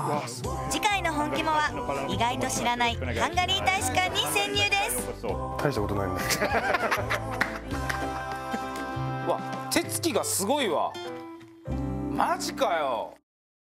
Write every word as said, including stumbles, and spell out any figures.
次回の本肝は意外と知らないハンガリー大使館に潜入です。 大したことないんだわ、手つきがすごいわ。マジかよ。